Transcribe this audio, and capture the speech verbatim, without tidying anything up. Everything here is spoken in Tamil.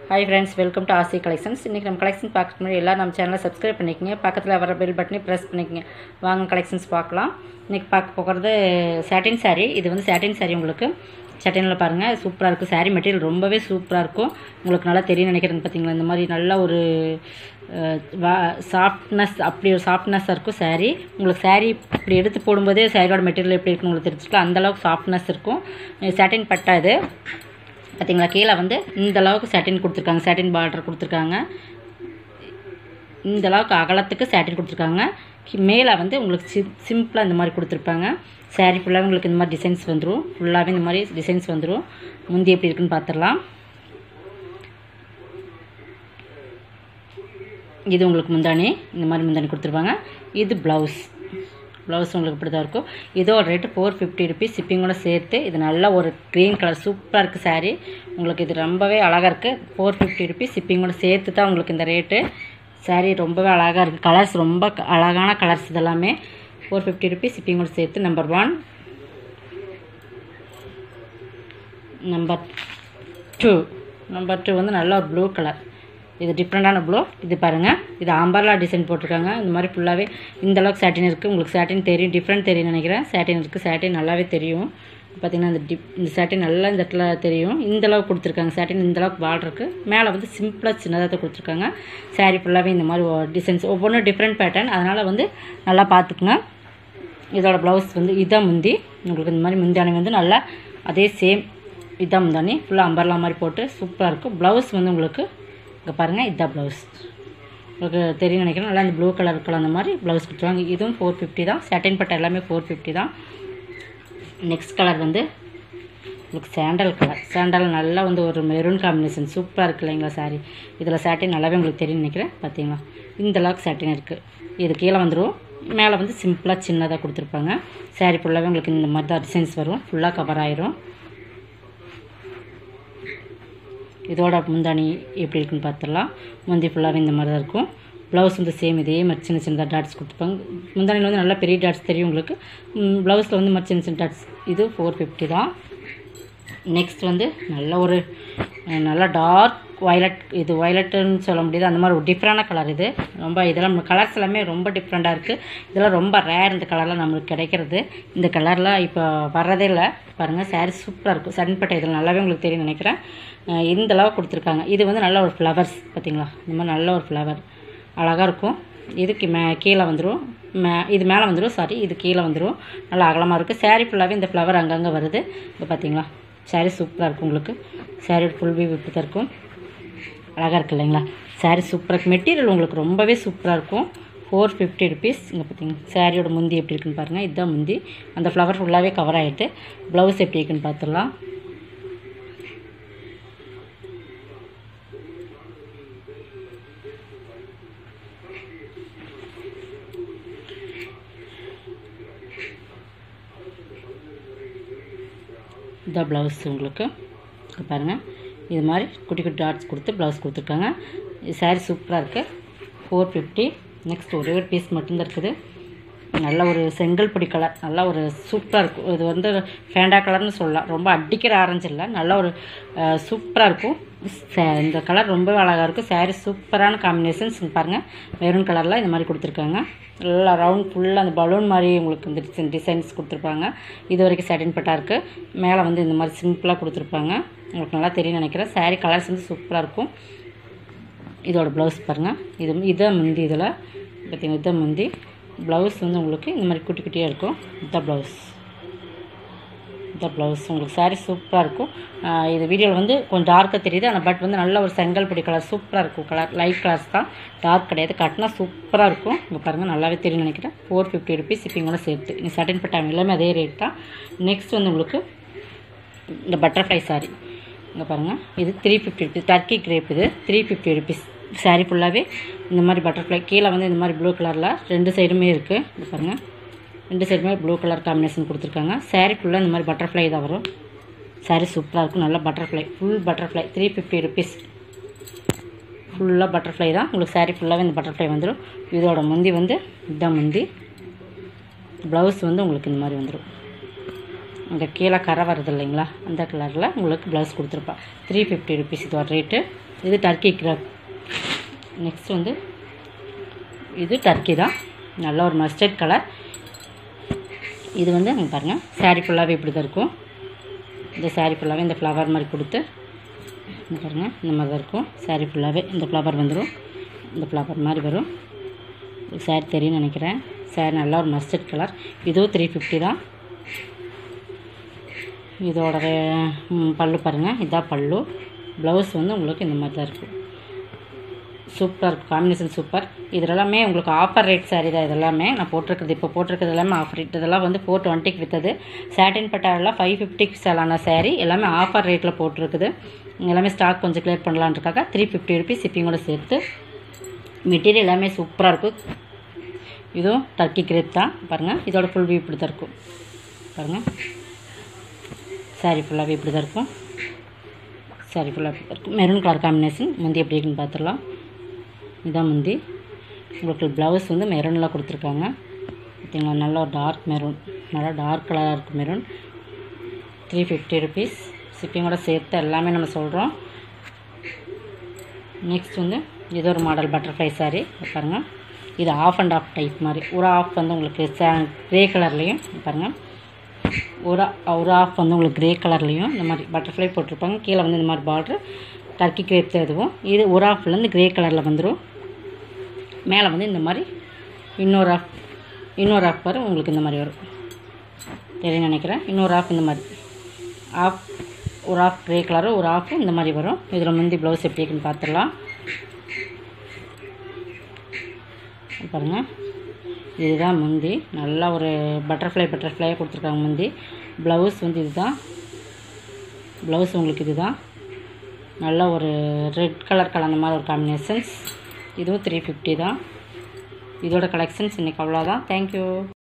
Hi friends, welcome to R C Collections. இன்னைக்கு நம்ம கலெக்ஷன் பார்க்கறதுக்கு முன்னாடி எல்லாரும் நம்ம சேனலை சப்ஸ்கிரைப் பண்ணிக்கங்க. பக்கத்துல வர பெல் பட்டனை பிரஸ் பண்ணிக்கங்க. வாங்க கலெக்ஷன்ஸ் பார்க்கலாம். இன்னைக்கு பார்க்க போகிறது சாட்டின் saree. இது வந்து சாட்டின் saree உங்களுக்கு சாட்டின்ல பாருங்க சூப்பரா இருக்கு. saree மெட்டீரியல் ரொம்பவே சூப்பரா இருக்கும். உங்களுக்கு நல்லா தெரியும் நினைக்கிறேன் பாத்தீங்களா. இந்த மாதிரி நல்ல ஒரு சாஃப்ட்னஸ் அப்படி ஒரு சாஃப்ட்னஸ் இருக்கும் saree. உங்களுக்கு saree இப்படி எடுத்து போடும்போதே சாரியோட மெட்டீரியல் எப்படி இருக்குன்னு உங்களுக்கு தெரிஞ்சுக்கலாம். அந்த அளவுக்கு சாஃப்ட்னஸ் இருக்கும். சாட்டின் பட்டா இது பார்த்தீங்களா. கீழே வந்து இந்த அளவுக்கு சாட்டின் கொடுத்துருக்காங்க. சாட்டின் பார்டர் கொடுத்துருக்காங்க. இந்த அளவுக்கு அகலத்துக்கு சாட்டின் கொடுத்துருக்காங்க. மேலே வந்து உங்களுக்கு சி சிம்பிளாக இந்த மாதிரி கொடுத்துருப்பாங்க. சாரீ ஃபுல்லாகவே உங்களுக்கு இந்த மாதிரி டிசைன்ஸ் வந்துடும். ஃபுல்லாகவே இந்த மாதிரி டிசைன்ஸ் வந்துடும். முந்தி எப்படி இருக்குன்னு பார்த்துடலாம். இது உங்களுக்கு முந்தானி இந்த மாதிரி முந்தானி கொடுத்துருப்பாங்க. இது ப்ளவுஸ் ப்ளவுஸ் உங்களுக்கு இப்படி தான் இருக்கும். இதோட ரேட்டு ஃபோர் ஃபிஃப்டி ருபீஸ் ஷிப்பிங்கோட சேர்த்து. இது நல்ல ஒரு க்ரீன் கலர் சூப்பராக இருக்குது சாரீ. உங்களுக்கு இது ரொம்பவே அழகாக இருக்குது. ஃபோர் ஃபிஃப்டி ருபீஸ் ஷிப்பிங்கோட சேர்த்து தான் உங்களுக்கு இந்த ரேட்டு. சாரீ ரொம்பவே அழகாக இருக்குது. கலர்ஸ் ரொம்ப அழகான கலர்ஸ் இதெல்லாமே. ஃபோர் ஃபிஃப்டி ருபீஸ் ஷிப்பிங்கோட சேர்த்து. Number one. Number two number two வந்து நல்ல ஒரு ப்ளூ கலர். இது டிஃப்ரெண்ட்டான ப்ளூ. இது பாருங்கள், இது ஆம்பர்லா டிசைன் போட்டிருக்காங்க. இந்த மாதிரி ஃபுல்லாகவே இந்த அளவுக்கு சாட்டின் இருக்குது. உங்களுக்கு சாட்டின் தெரியும், டிஃப்ரெண்ட் தெரியும் நினைக்கிறேன். சாட்டின் இருக்குது. சாட்டின் நல்லாவே தெரியும். பார்த்திங்கன்னா இந்த டிப் இந்த சாட்டின் நல்லா இந்த இடத்துல தெரியும். இந்த அளவுக்கு கொடுத்துருக்காங்க. சாட்டின் இந்த அளவுக்கு பார்டர் இருக்குது. மேலே வந்து சிம்பிளாக சின்னதாக கொடுத்துருக்காங்க. சாரீ ஃபுல்லாகவே இந்த மாதிரி டிசைன்ஸ் ஒவ்வொன்றும் டிஃப்ரெண்ட் பேட்டர்ன். அதனால் வந்து நல்லா பார்த்துக்குங்க. இதோட ப்ளவுஸ் வந்து இதான் முந்தி. உங்களுக்கு இந்த மாதிரி முந்தானி வந்து நல்லா அதே சேம் இதான் முந்தானி. ஃபுல்லாக அம்பர்லா மாதிரி போட்டு சூப்பராக இருக்கும். ப்ளவுஸ் வந்து உங்களுக்கு இங்கே பாருங்கள், இதுதான் ப்ளவுஸ். உங்களுக்கு தெரியும் நினைக்கிறேன். நல்லா இந்த ப்ளூ கலர் கலர் அந்த மாதிரி ப்ளவுஸ் கொடுத்துருவாங்க. இதுவும் ஃபோர் ஃபிஃப்டி தான். சாட்டின் பட்டை எல்லாமே ஃபோர் ஃபிஃப்டி தான். நெக்ஸ்ட் கலர் வந்து உங்களுக்கு சாண்டல் கலர். சாண்டல் நல்லா வந்து ஒரு மெரூன் காம்பினேஷன் சூப்பராக இருக்குது இல்லைங்களா சாரீ. இதில் சாட்டின் நல்லாவே உங்களுக்கு தெரியும் நினைக்கிறேன். பார்த்தீங்களா இந்த அளவுக்கு சாட்டின் இருக்குது. இது கீழே வந்துடும். மேலே வந்து சிம்பிளாக சின்னதாக கொடுத்துருப்பாங்க. சாரீ ஃபுல்லாகவே உங்களுக்கு இந்த மாதிரி தான் டிசைன்ஸ் வரும். ஃபுல்லாக கவர் ஆயிரும். இதோட முந்தானி எப்படி இருக்குன்னு பார்த்துடலாம். முந்தி ஃபுல்லாகவே இந்த மாதிரி தான் இருக்கும். ப்ளவுஸ் வந்து சேம் இதே மாதிரி சின்ன சின்னதாக டாட்ஸ் கொடுத்துருப்பாங்க. முந்தானியில் வந்து நல்லா பெரிய டாட்ஸ் தெரியும் உங்களுக்கு. ப்ளவுஸில் வந்து மாதிரி சின்ன சின்ன டாட்ஸ். இது ஃபோர் ஃபிஃப்டி தான். நெக்ஸ்ட் வந்து நல்ல ஒரு நல்லா டார்க் வயலட். இது வயலட்டுன்னு சொல்ல முடியாது. அந்த மாதிரி ஒரு டிஃப்ரெண்டான கலர். இது ரொம்ப இதெல்லாம் கலர்ஸ் எல்லாமே ரொம்ப டிஃப்ரெண்ட்டாக இருக்குது. இதெல்லாம் ரொம்ப ரேர். இந்த கலர்லாம் நம்மளுக்கு கிடைக்கிறது. இந்த கலர்லாம் இப்போ வர்றதே இல்லை. பாருங்கள் சாரீ சூப்பராக இருக்கும். சன்பட்டை இதில் நல்லாவே உங்களுக்கு தெரியும் நினைக்கிறேன். இந்த அளவு கொடுத்துருக்காங்க. இது வந்து நல்ல ஒரு ஃப்ளவர்ஸ் பார்த்தீங்களா. இந்த மாதிரி நல்ல ஒரு ஃப்ளவர் அழகாக இருக்கும். இதுக்கு மே கீழே வந்துடும். மே இது மேலே வந்துடும். சாரி இது கீழே வந்துடும். நல்லா அகலமாக இருக்குது. சாரீ ஃபுல்லாகவே இந்த ஃப்ளவர் அங்கங்கே வருது. இப்போ பார்த்தீங்களா சாரீ சூப்பராக இருக்கும். உங்களுக்கு சாரீ ஃபுல் வியூ இப்படி தான் இருக்கும். அழகாக இருக்குது இல்லைங்களா. சாரீ சூப்பராக இருக்குது. மெட்டீரியல் உங்களுக்கு ரொம்பவே சூப்பராக இருக்கும். Four fifty rupees. இங்கே பார்த்தீங்கன்னா சாரியோட முந்தி எப்படி இருக்குன்னு பாருங்கள். இதுதான் முந்தி. அந்த ஃப்ளவர் ஃபுல்லாகவே கவர் ஆகிட்டு. ப்ளவுஸ் எப்படி இருக்குன்னு பார்த்துடலாம். இதான் ப்ளவுஸ் உங்களுக்கு பாருங்கள். இது மாதிரி குட்டி குட்டி டாட்ஸ் கொடுத்து ப்ளவுஸ் கொடுத்துருக்காங்க. சாரீ சூப்பராக இருக்குது. Four fifty. நெக்ஸ்ட் ஒரே ஒரு பீஸ் மட்டும்தான் இருக்குது. நல்ல ஒரு செங்கல் பொடி கலர். நல்லா ஒரு சூப்பராக இருக்கும். இது வந்து ஃபேண்டா கலர்னு சொல்லலாம். ரொம்ப அடிக்கிற ஆரஞ்சு இல்லை. நல்ல ஒரு சூப்பராக இருக்கும். இந்த கலர் ரொம்பவே அழகாக இருக்கும். சாரீ சூப்பரான காம்பினேஷன்ஸ் பாருங்கள். மெரூன் கலரில் இந்த மாதிரி கொடுத்துருக்காங்க. நல்லா ரவுண்ட் ஃபுல்லாக அந்த பலூன் மாதிரி உங்களுக்கு இந்த டிசைன் டிசைன்ஸ் கொடுத்துருப்பாங்க. இது வரைக்கும் சாட்டின் பட்டா இருக்குது. மேலே வந்து இந்த மாதிரி சிம்பிளாக கொடுத்துருப்பாங்க. உங்களுக்கு நல்லா தெரியும் நினைக்கிறேன். சாரீ கலர்ஸ் வந்து சூப்பராக இருக்கும். இதோட ப்ளவுஸ் பாருங்கள். இது இதான் முந்தி. இதில் பார்த்தீங்கன்னா இதான் முந்தி. ப்ளவுஸ் வந்து உங்களுக்கு இந்த மாதிரி குட்டி குட்டியாக இருக்கும். இதான் ப்ளவுஸ். இதான் ப்ளவுஸ். உங்களுக்கு சாரீ சூப்பராக இருக்கும். இது வீடியோவில் வந்து கொஞ்சம் டார்க்காக தெரியுது. ஆனால் பட் வந்து நல்ல ஒரு செங்கல் பொடி கலர் சூப்பராக இருக்கும். கலர் லைட் கலர்ஸ் தான், டார்க் கிடையாது. கட்டினா சூப்பராக இருக்கும். இங்கே பாருங்கள் நல்லாவே தெரியும் நினைக்கிறேன். ஃபோர் ஃபிஃப்டி ருபீஸ் ஷிப்பிங்கோட சேர்த்து. இங்கே சாட்டின் பட்டாங்க எல்லாமே அதே ரேட் தான். நெக்ஸ்ட் வந்து உங்களுக்கு இந்த பட்டர்ஃப்ளை சாரீ இங்கே பாருங்கள். இது three fifty rupees. Turkey crepe. இது த்ரீ ஃபிஃப்டி ருபீஸ். சாரீ ஃபுல்லாகவே இந்த மாதிரி பட்டர்ஃப்ளை. கீழே வந்து இந்த மாதிரி ப்ளூ கலரில் ரெண்டு சைடுமே இருக்குது. இது பாருங்கள். ரெண்டு சைடுமே ப்ளூ கலர் காம்பினேஷன் கொடுத்துருக்காங்க. சாரீ ஃபுல்லாக இந்த மாதிரி பட்டர்ஃப்ளை தான் வரும். சாரீ சூப்பராக இருக்கும். நல்லா butterfly full butterfly. Three fifty rupees. ஃபுல்லாக பட்டர்ஃப்ளை தான். உங்களுக்கு சாரீ ஃபுல்லாகவே இந்த பட்டர்ஃப்ளை வந்துடும். இதோட முந்தி வந்து இதுதான் முந்தி. ப்ளவுஸ் வந்து உங்களுக்கு இந்த மாதிரி வந்துடும். இந்த கீழே கரை வருது இல்லைங்களா, அந்த கலரில் உங்களுக்கு ப்ளவுஸ் கொடுத்துருப்பா. த்ரீ ஃபிஃப்டி ருபீஸ் இதோட ரேட்டு. இது டர்க்கி கிரப். நெக்ஸ்ட் வந்து இது டர்க்கி தான், நல்ல ஒரு மஸ்டர்ட் கலர். இது வந்து அங்கே பாருங்கள், சாரீ ஃபுல்லாகவே இப்படி தான் இருக்கும். இந்த சாரீ ஃபுல்லாகவே இந்த ஃப்ளவர் மாதிரி கொடுத்து இங்கே பாருங்கள், இந்த மாதிரி தான் இருக்கும். சாரீ ஃபுல்லாகவே இந்த ஃப்ளவர் வந்துடும், இந்த ஃப்ளவர் மாதிரி வரும். சாரீ தெரியும்னு நினைக்கிறேன். சாரீ நல்லா ஒரு மஸ்டர்ட் கலர். இதுவும் த்ரீ ஃபிஃப்டி தான். இதோட பல்லு பாருங்கள், இதான் பல்லு. ப்ளவுஸ் வந்து உங்களுக்கு இந்த மாதிரி தான் இருக்கும். சூப்பராக இருக்கும், காம்பினேஷன் சூப்பர். இது எல்லாமே உங்களுக்கு ஆஃபர் ரேட் சாரீ தான். இதெல்லாமே நான் போட்டிருக்கிறது இப்போ போட்டிருக்கிறது எல்லாமே ஆஃபர் ரேட். இதெல்லாம் வந்து ஃபோர் டுவெண்ட்டிக்கு விற்றது. சாட்டின் பட்டாலாம் ஃபைவ் ஃபிஃப்டிக்கு செல்லான சாரீ எல்லாமே ஆஃபர் ரேட்டில் போட்டிருக்குது. எல்லாமே ஸ்டாக் கொஞ்சம் கிளியர் பண்ணலான்றக்காக த்ரீ ஃபிஃப்டி ருபீஸ் ஷிப்பிங்கோட சேர்த்து. மெட்டீரியல் எல்லாமே சூப்பராக இருக்கும். இதுவும் டர்க்கி கிரேப் தான். பாருங்கள், இதோட ஃபுல் வியூ இப்படி தான் இருக்கும். பாருங்கள், சாரீ ஃபுல்லாகவே இப்படி தான் இருக்கும். சாரீ ஃபுல்லாக இப்படி தான் இருக்கும். Maroon colour combination. முந்தி எப்படி இருக்குன்னு பார்த்துடலாம். இதான் முந்தி. உங்களுக்கு ப்ளவுஸ் வந்து மெரூனில் கொடுத்துருக்காங்க. பார்த்தீங்களா, நல்லா ஒரு டார்க் மெரூன், நல்லா டார்க் கலராக இருக்கும் மெரூன். த்ரீ ஃபிஃப்டி ருபீஸ் ஷிப்பிங்கோட சேர்த்து எல்லாமே நம்ம சொல்கிறோம். நெக்ஸ்ட் வந்து இது ஒரு மாடல் பட்டர்ஃப்ளை சாரீ. பாருங்கள், இது ஆஃப் அண்ட் ஆஃப் டைப் மாதிரி. ஒரு ஆஃப் வந்து உங்களுக்கு க்ரே கலர்லேயும் பாருங்கள், ஒரு ஒரு ஆஃப் வந்து உங்களுக்கு க்ரே கலர்லேயும் இந்த மாதிரி பட்டர்ஃப்ளை போட்டிருப்பாங்க. கீழே வந்து இந்த மாதிரி பார்டர் டர்க்கி கிரேப் தான். இதுவும் இது ஒரு ஆஃப்லேருந்து க்ரே கலரில் வந்துடும். மேலே வந்து இந்த மாதிரி இன்னொரு ஆஃப் இன்னொரு ஆஃப் வரும் உங்களுக்கு இந்த மாதிரி வரும். தெரியும் நினைக்கிறேன். இன்னொரு ஆஃப் இந்த மாதிரி ஆஃப், ஒரு ஆஃப் க்ரே கலரும் ஒரு ஆஃப் இந்த மாதிரி வரும். இதில் முந்தி ப்ளவுஸ் எப்படி இருக்குன்னு பார்த்துடலாம். பாருங்கள், இதுதான் முந்தி. நல்லா ஒரு பட்டர்ஃப்ளை பட்டர்ஃப்ளையாக கொடுத்துருக்காங்க முந்தி. ப்ளவுஸ் வந்து இதுதான். ப்ளவுஸ் உங்களுக்கு இதுதான். நல்ல ஒரு ரெட் கலர் கலந்த மாதிரி ஒரு காம்பினேஷன்ஸ். இதுவும் த்ரீ ஃபிஃப்டி தான். இதோட கலெக்ஷன்ஸ் இன்றைக்கி அவ்வளோதான். தேங்க்யூ.